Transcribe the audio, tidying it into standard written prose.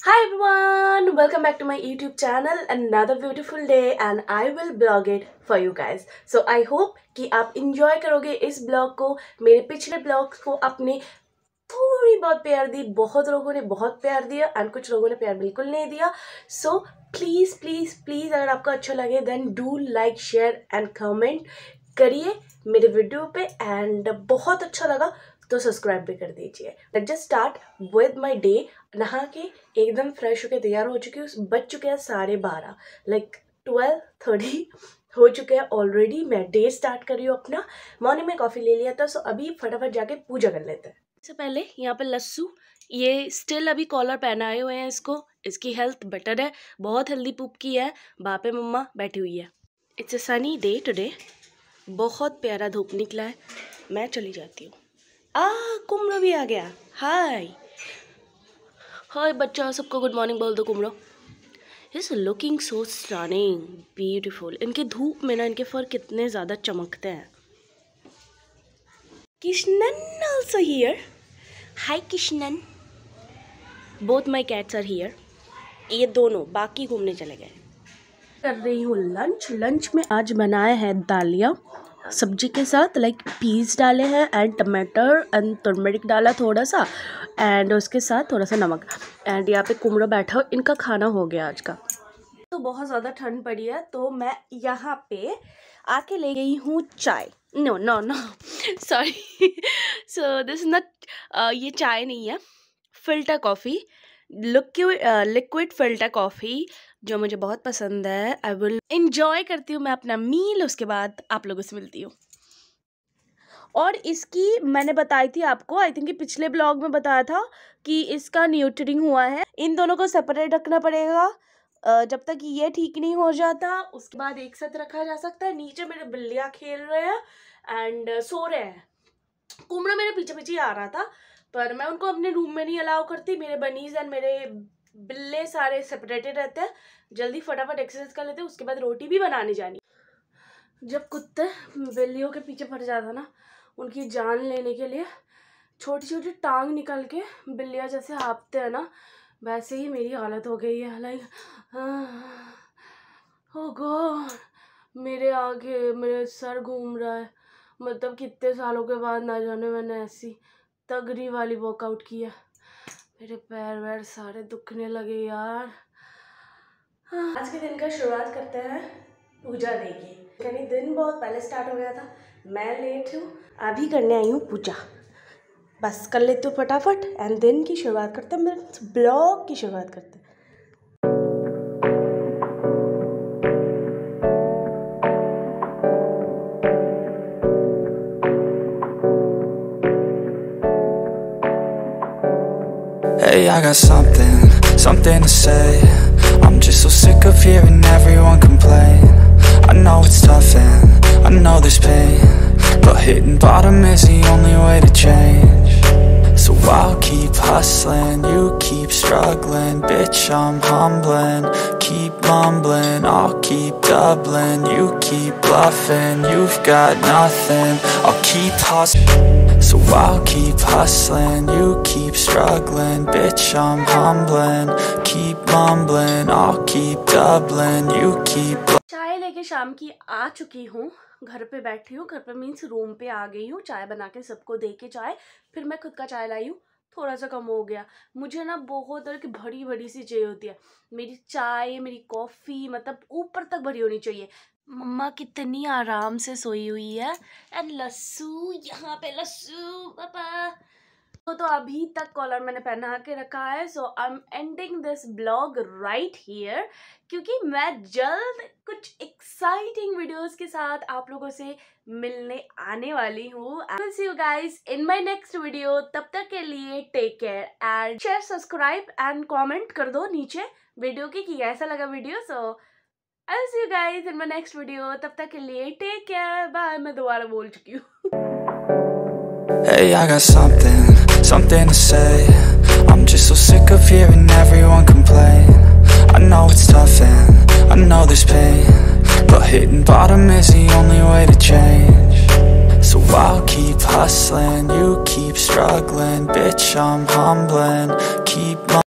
Hi everyone, welcome back to my YouTube channel. Another beautiful day and I will vlog it for you guys. So I hope कि आप enjoy करोगे इस blog को. मेरे पिछले blogs को आपने थोड़ी बहुत प्यार दी, बहुत लोगों ने बहुत प्यार दिया एंड कुछ लोगों ने प्यार बिल्कुल नहीं दिया. सो प्लीज़ प्लीज़ प्लीज़ अगर आपको अच्छा लगे then do like share and comment करिए मेरे वीडियो पे. एंड बहुत अच्छा लगा तो सब्सक्राइब भी कर दीजिए. Let's just start with my day. नहा के एकदम फ्रेश होके तैयार हो चुकी हूँ. बज चुके हैं 12:30, लाइक 12:30 हो चुके हैं ऑलरेडी. मैं डे स्टार्ट कर रही हूँ अपना. मॉर्निंग में कॉफ़ी ले लिया था, सो अभी फटाफट जाके पूजा कर लेते हैं. इससे पहले यहाँ पे लस्सू, ये स्टिल अभी कॉलर पहनाए हुए हैं इसको. इसकी हेल्थ बेटर है, बहुत हेल्दी पूप की है. बापे मम्मा बैठी हुई है. It's a sunny day today. बहुत प्यारा धूप निकला है. मैं चली जाती हूँ. कुमड़ो भी आ गया. हाय हाय बच्चा, सबको गुड मॉर्निंग बोल दो. Kumdo is looking so stunning, beautiful. इनके धूप में ना इनके फर कितने ज़्यादा चमकते हैं. Kishanan also here. Hi Kishanan. Both my cats are here. ये दोनों बाकी घूमने चले गए. कर रही हूँ लंच में आज बनाया है दालिया सब्जी के साथ. लाइक पीस डाले हैं एंड टमाटर एंड टर्मरिक डाला थोड़ा सा एंड उसके साथ थोड़ा सा नमक. एंड यहाँ पे कुमड़ो बैठा. इनका खाना हो गया आज का. तो बहुत ज़्यादा ठंड पड़ी है तो मैं यहाँ पे आके ले गई हूँ चाय. No no no sorry. So this not, ये चाय नहीं है, filter coffee, liquid filter coffee जो मुझे बहुत पसंद है. आई विल इंजॉय करती हूँ मैं अपना मील. उसके बाद आप लोगों से मिलती हूँ. और इसकी मैंने बताई थी आपको, आई थिंक पिछले ब्लॉग में बताया था कि इसका न्यूट्रिंग हुआ है. इन दोनों को सेपरेट रखना पड़ेगा जब तक ये ठीक नहीं हो जाता. उसके बाद एक साथ रखा जा सकता है. नीचे मेरे बिल्लियाँ खेल रहे हैं एंड सो रहे हैं. कुमड़ा मेरे पीछे पीछे आ रहा था पर मैं उनको अपने रूम में नहीं अलाउ करती. मेरे बनीज एंड मेरे बिल्ले सारे सेपरेटेड रहते हैं. जल्दी फटाफट एक्सरसाइज कर लेते हैं, उसके बाद रोटी भी बनाने जानी. जब कुत्ते बिल्लियों के पीछे पड़ जाता ना उनकी जान लेने के लिए, छोटी छोटी टांग निकल के बिल्लियाँ जैसे हाँपते हैं ना, वैसे ही मेरी हालत हो गई है. लाइक ओ गॉड, मेरे आगे मेरे सर घूम रहा है. मतलब कितने सालों के बाद ना जाने मैंने ऐसी तगड़ी वाली वर्कआउट की है. मेरे पैर वैर सारे दुखने लगे यार. आज के दिन का शुरुआत करते हैं पूजा दे के. यानी दिन बहुत पहले स्टार्ट हो गया था. मैं लेट हूँ, अभी करने आई हूँ पूजा. बस कर लेती हूँ फटाफट एंड दिन की शुरुआत करते हैं, मेरे ब्लॉग की शुरुआत करते हैं. Hey, I got something to say. I'm just so sick of hearing everyone complain. I know it's tough and I know there's pain, but hitting bottom is the only way to change. So I'll keep hustling, you keep struggling. Bitch, I'm humbling, keep mumbling. I'll keep doubling, you keep bluffing. You've got nothing, I'll keep hustling. So I'll keep hustling, you keep struggling. Bitch, I'm humbling, keep mumbling. I'll keep doubling, you keep. चाय लेके शाम की आ चुकी हूँ. घर पे बैठी हूँ. घर पे मीन्स रूम पे आ गई हूँ. चाय बना के सबको दे के चाय, फिर मैं खुद का चाय लाई हूँ. थोड़ा सा कम हो गया. मुझे ना बहुत तरह की भरी भरी सी चाहिए होती है. मेरी चाय, मेरी कॉफ़ी मतलब ऊपर तक भरी होनी चाहिए. मम्मा कितनी आराम से सोई हुई है एंड लस्सू यहाँ पे. लस्सू पापा तो अभी तक कॉलर मैंने पहना के रखा है. So I am ending this blog right here, क्योंकि मैं जल्द कुछ एक्साइटिंग वीडियोस के साथ आप लोगों से मिलने आने वाली हूँ. I will see you guys in my next video. तब तक के लिए take care and share, subscribe and comment कर दो नीचे वीडियो की कि कैसा लगा video. So I will see you guys in my next video. तब तक के लिए टेक केयर, बाय. मैं दोबारा बोल चुकी हूँ. Hey, I got something to say. I'm just so sick of hearing everyone complain. I know it's tough and I know there's pain, but hitting bottom is the only way to change. So I'll keep hustling, you keep struggling. Bitch, I'm humbling, keep